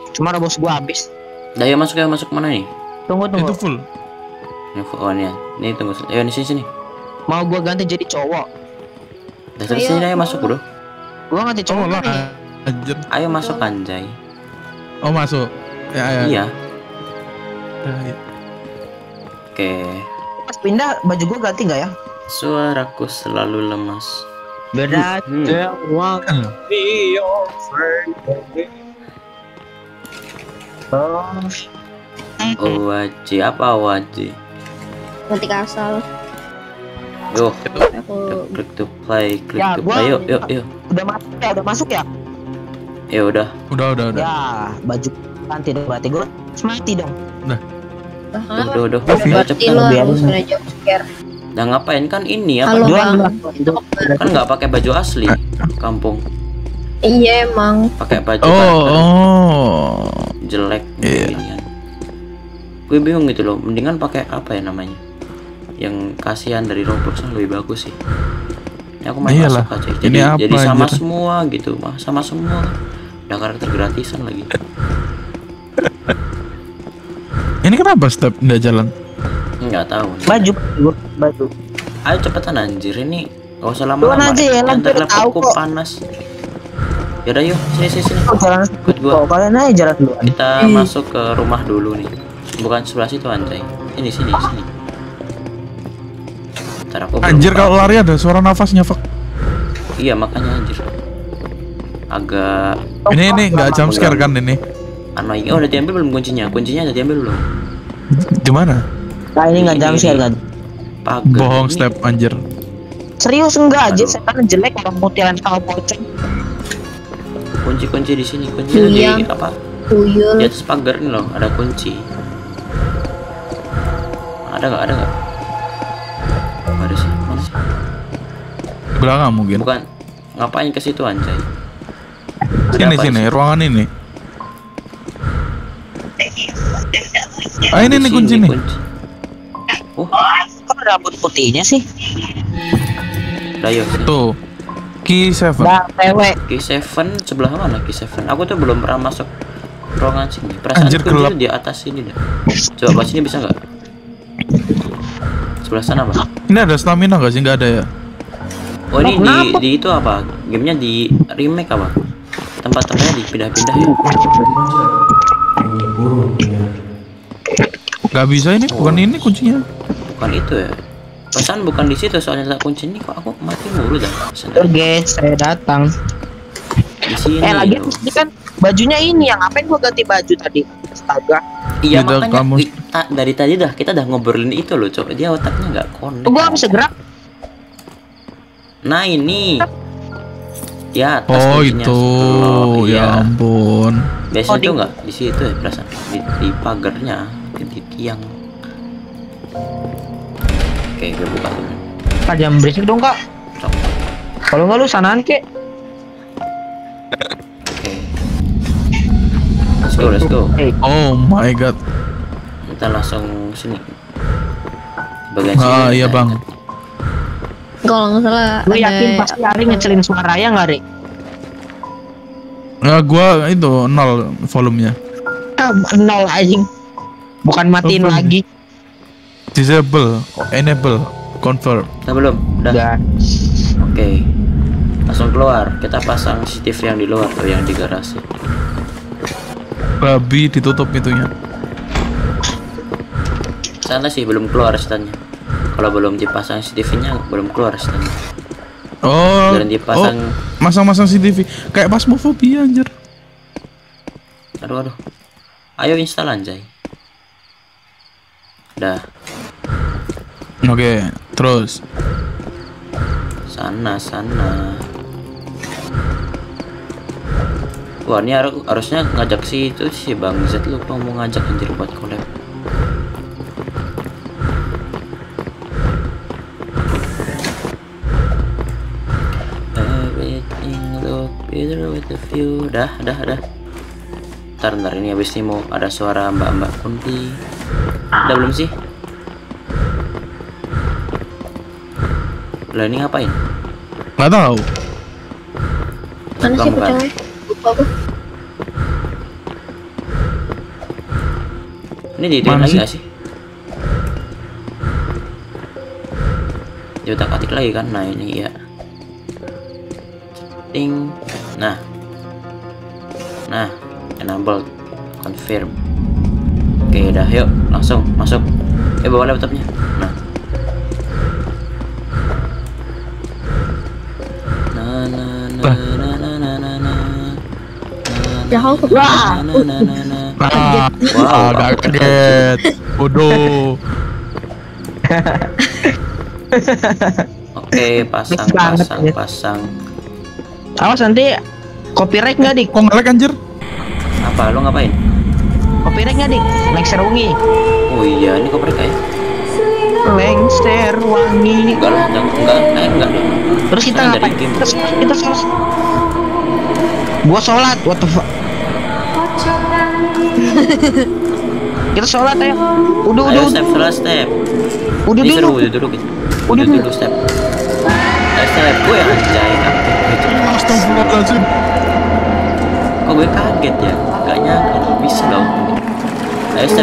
Cuma robos gua habis. Dah ya masuk mana nih? Tunggu. Itu full. Oh ini ya. Ini tunggu. Ayo di sini. Mau gua ganti jadi cowok. Dah terus sini ayo masuk bro. Gua ganti cowok lah. nih. Anjir. Ayo masuk anjay. Oh masuk. Ya. Iya. Ya. Oke. Pas pindah baju gua ganti nggak ya? Suaraku selalu lemas. Beda. Oh wajib apa wajib? Ketik asal. Yo, Aku klik to play, Ya, to gua- play. Yuk. Udah masuk ya? Ya udah. Udah. Ya, baju ganti dong berarti gua harus mati dong. Udah. berarti lo harus kena jump scare. Nah ngapain kan ini apa? Halo Jualan, bang. Kan nggak pakai baju asli kampung, Iya emang. pakai baju Oh. jelek Iya. gini kan. Gue bingung gitu loh, mendingan pakai apa ya namanya, yang kasihan dari Roblox lebih bagus sih. Ini aku main Iyalah. masuk aja. Ini apa Jadi sama anjir? semua gitu, sama semua. Udah karakter gratisan lagi. Ini kenapa step nggak jalan? Nggak tahu. Baju. Ayo cepetan anjir, ini gak usah Duluan lama-lama. aja ya, Ntar lanjut, tahu laptopku kok. panas. Yaudah yuk, sini. Oh, jalan Ikut gua. Oh, kalian aja jalan duluan. Kita masuk ke rumah dulu nih. Bukan sebelah situ anjay. Ini sini. Ntar aku belum Anjir tahu. kalau lari ada suara nafasnya fuck. Iya makanya anjir. Agak Ini nggak jump scare kan ini? annoying. Oh udah diambil belum kuncinya? Kuncinya udah diambil belum? Di mana? Nah, ini nggak jam share kan? Pagar. Bohong Ini step anjir. Serius enggak aja, Aduh. setan jelek orang mutilan sama pocong. Kunci di sini. Kuncinya Iya. di apa? Tuyul. Di atas pagar nih loh, ada kunci. Ada nggak? Ada sih. Mana sih? Belakang mungkin. Bukan. Ngapain ke situ anjay? Ada Sini apa di situ? ruangan ini. Ah ini Di nih kunci sini, nih. Oh, Kok ada rambut putihnya sih? udah yuk. Sini. Tuh. Key 7. Dah, cewek. K7 sebelah mana K7? Aku tuh belum pernah masuk ruangan sini. Perasaan Anjir, kunci gelap. tuh di atas sini dah. Coba pas sini bisa nggak? Sebelah sana apa? Ini ada stamina nggak sih? Nggak ada ya? Oh ini Kenapa? di itu apa? Gamenya di remake apa? Tempat-tempatnya dipindah-pindah ya? Nggak bisa ini. Bukan ini kuncinya. Bukan itu ya? Perasaan bukan di situ soalnya tak kunci ini kok aku mati mulu dah. Sebentar. Guys, saya datang. Di sini. Lagi loh. ini kan bajunya ini yang ngapain gua ganti baju tadi? Astaga. Iya Beda makanya kamu. dari tadi kita dah ngobrolin itu loh, coba dia otaknya nggak connect. Gua nggak bisa gerak. Nah ini. Ya atas Oh kuncinya. itu. Oh, Ya iya. ampun. Biasanya Oh, di- tuh nggak di situ ya perasaan di pagarnya di tiang. Oke, gue buka dulu. Kak, jangan berisik dong, Kak. Cok. Kalau nggak lu sanaan, Kek. Oke. Let's go. Hey, Oh my god. Kita langsung sini. Bagian sini. Ah iya bang. Kalau nggak salah. gue ada- yakin pasti Ari ngecelin suara ya nggak, Ri? Nah, gua itu 0 volumenya. Ah, 0 anjing. Bukan matiin Apa? lagi. Disable, enable, confirm. Kita belum. Udah. Udah. Oke. Langsung keluar. Kita pasang CCTV yang di luar tuh, yang di garasi. Babi ditutup itunya. Sana sih belum keluar standnya. Kalau belum dipasang CCTV-nya belum keluar standnya. Oh. Jangan dipasang. Masang-masang CCTV kayak Phasmophobia anjir. Aduh. Ayo install anjay. Udah. Oke, terus. Sana. Wah ini harusnya ngajak si itu si Bang Z, lupa mau ngajak anjir buat collab. Everything look better with the view. Dah. Ntar ini habis ini mau ada suara mbak-mbak kunti. Udah belum sih? Lah ini ngapain? Nggak tahu. Mana sih Bukan. pocongnya? Lupa aku. Ini diituin Mana lagi sih? gak sih? Diutak-atik lagi kan? Nah ini ya. Ting. Nah, enable, confirm. Oke, dah, yuk langsung masuk. Bawa laptopnya. Nah. Ya aku Nah, Wow, agak kaget. Bodoh. Oke, pasang. Awas nanti copyright nggak dik? Kok nge-lag anjir? Apa lo ngapain? Copyright nggak dik? Lengser wangi. Oh iya, ini koper kayak. Lengser wangi. Enggak lah, enggak. Terus kita Soalnya ngapain? dari game. Terus kita sholat. Gua sholat, what the fuck? Kita sholat ya. Udah. Ayo step. Udah dulu. Udah dulu step. Ayo step gue yang anjay. Astagfirullahaladzim. Kok gue kaget ya? Gak nyangka bisa dong. Ayo step.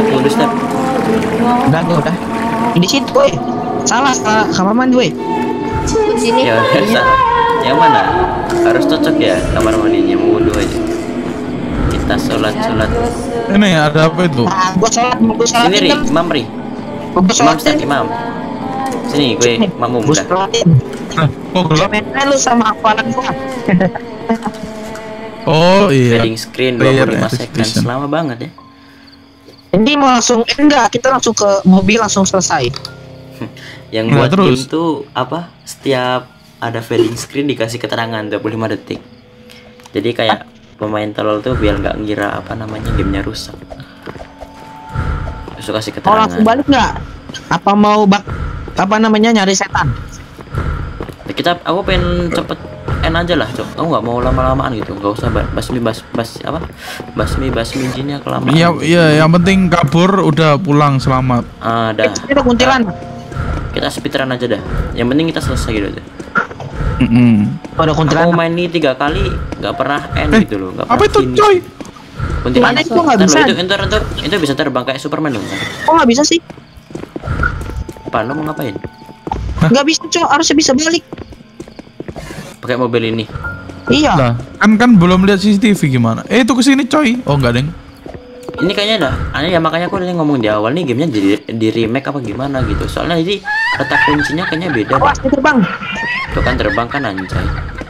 Udah. Di situ, woi. Salah kamar mandi, woi. sini. Ya salah. Yang mana? Harus cocok ya kamar mandinya, mau wudhu aja. Kita sholat. Ini ada apa itu? Nah, gua sholat Sini Ri, Imam Ri. Gua Imam sholatin. Ustaz, Imam. Sini gue makmum Gua dah. sholatin. Nah, kok gelap? Cemen lu sama hafalan gua. Oh iya. Fading screen Player 25 second. activation. Lama banget ya. Ini mau langsung enggak, kita langsung ke mobil langsung selesai. Yang Nah, buat terus? game tuh apa? Setiap ada fading screen dikasih keterangan 25 detik. Jadi kayak pemain tolol tuh biar nggak ngira apa namanya gamenya rusak. Terus kasih Mau keterangan. langsung balik nggak? Apa mau nyari setan? Aku pengen cepet aja lah, Cok. Aku nggak mau lama-lamaan gitu. Nggak usah basmi jinnya kelamaan. Iya, yang penting kabur udah pulang selamat. Dah. Kita kuntilan. Kita speedrun aja dah. Yang penting kita selesai gitu aja. Ada kuntilan. Aku main ini 3 kali nggak pernah end gitu loh. Nggak Apa pernah itu, finish. coy? Kuntilanak Itu nggak Ntar bisa. lo, itu bisa terbang kayak Superman dong. Kok nggak bisa sih? Apa lo mau ngapain? Nggak bisa, Cok. Harusnya bisa balik. Pakai mobil ini. Iya. Lah, kan belum lihat CCTV gimana? Itu kesini coy. Oh enggak deng. Ini kayaknya dah. Aneh ya, makanya aku tadi ngomong di awal nih gamenya di remake apa gimana gitu. Soalnya jadi letak kuncinya kayaknya beda. Awas, kita terbang. Itu kan terbang kan anjay.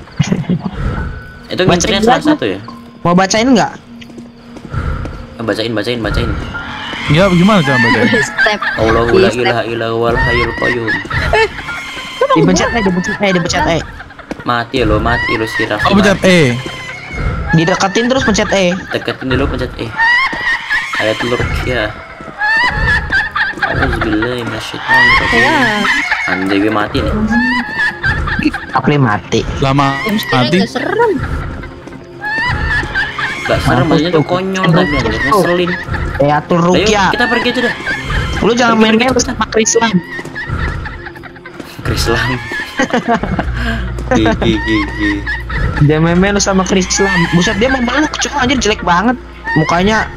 Itu Bacain ngincernya dulu salah aja. satu ya. Mau bacain nggak? Bacain. Ya gimana cara bacain? Step. Allahu Di la step. ilaha illa huwal hayyul qayyum. Dipencet E. Mati lo si Raffi. Oh pencet E. Dideketin terus pencet E. Deketin dulu pencet E. Ayatul ruqyah. Auzubillahi minasyaitonirrajim. Ya. Anjay gue mati nih. Apli mati. Lama Mestinya mati. nggak serem. Gak serem, maksudnya tuh konyol tadi anjir, ngeselin. Ayatul Ayo Ruqyah. kita pergi aja dah. Lu jangan Pergi, main-main pergi, sama Krislam. Krislam. Gigi. Jangan main-main lu sama Krislam. Buset, dia mau meluk, cuma anjir jelek banget. Mukanya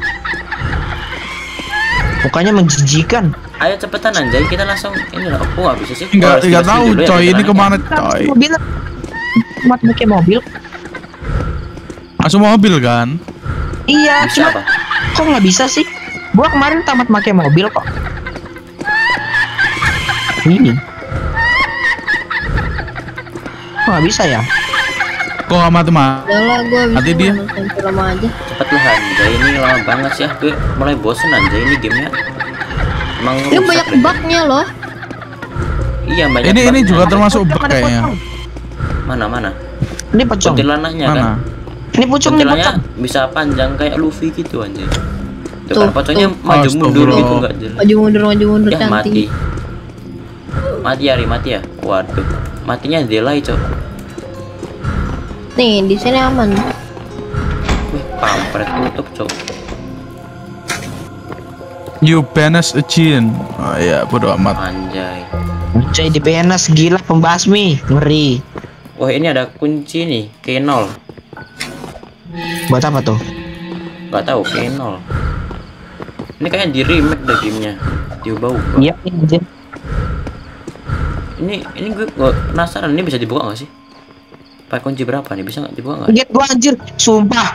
menjijikan. Ayo cepetan anjay, kita langsung ini lah. Aku nggak bisa sih. Enggak Harus tahu dulu ya coy, ini jalannya. kemana coy? Mobil. Mat pakai mobil. Masuk mobil kan? Iya, Bisa cuma apa? kok nggak bisa sih? Gua kemarin tamat pakai mobil kok. Ini. Kok nggak bisa ya? Kok nggak mati mah? Udah lah, gue bisa Mati dia. nonton film aja. Cepet lah anjay, ini lama banget sih. Gue mulai bosen anjay ini gamenya. Emang Ini rusak banyak deh. bugnya loh. Iya banyak. Ini bugnya. juga termasuk bug Ada kayaknya. pocong. Mana? Ini pocong. Kuntilanaknya kan. Mana? Ini pocong nih Kuntilanaknya pocong. bisa panjang kayak Luffy gitu anjay. Tuh Tuh, kan pocongnya tuh. maju mundur Astagfirullah. gitu enggak jelas. Maju mundur Ya mati. cantik. Mati ya. Waduh. Matinya delay, Cok. Nih, di sini aman. Wih, kampret tutup, Cok. You banish a jin. Oh iya, bodo amat. Anjay. Cuy di PNS gila pembasmi, ngeri. Wah, ini ada kunci nih, K0. Buat apa tuh? Gak tahu K0. Ini kayaknya di remake dah gamenya, diubah-ubah. Iya anjir. Ini gue penasaran, ini bisa dibuka nggak sih? Pakai kunci berapa nih? Bisa nggak dibuka nggak? Kaget gua anjir, sumpah.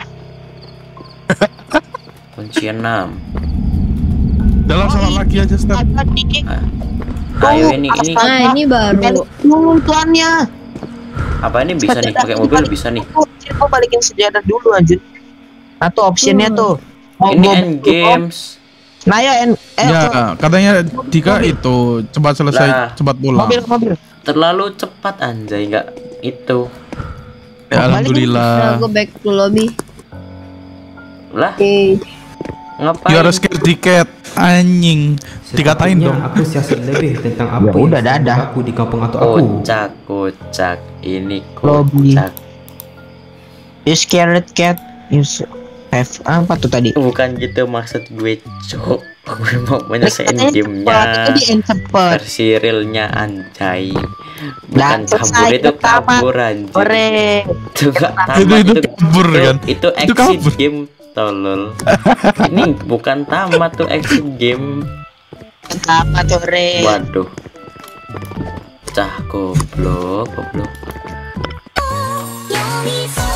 Kunci 6. Dalam salah lagi aja Step. Ada Diki. Ayo ini Nah, ini baru. Dulu tuannya. apa ini bisa nih? Pakai mobil bisa nih. Gua balikin sejadah dulu anjir. Atau optionnya tuh. Mau Ini gua- end games. Nah ya Ya, katanya Dika itu cepat selesai, Lah. cepat pulang. mobil. Terlalu cepat anjay, nggak itu. Ya, Nah, alhamdulillah. gue back to lobby. Lah, Oke. ngapain? You are scared tiket, anjing. Dikatain Sepatutnya dong. aku siasat lebih tentang apa Ya yang udah, sedang dadah. berlaku di kampung atau aku. Kocak, ini Lobby. kocak. You scared cat. You have apa tuh tadi? Bukan gitu maksud gue, cok. Gue mau menyelesaiin Katanya gamenya. cepet, itu di cepet. Versi realnya anjay. Lah, Bukan kabur, selesai itu pertama. kabur anjir. Ore. Itu gak Itu tamat, kabur kan? Itu Itu exit kabur. game tolol. Ini bukan tamat tuh, exit game. Apa tuh Re? Waduh. Cah goblok. You'll be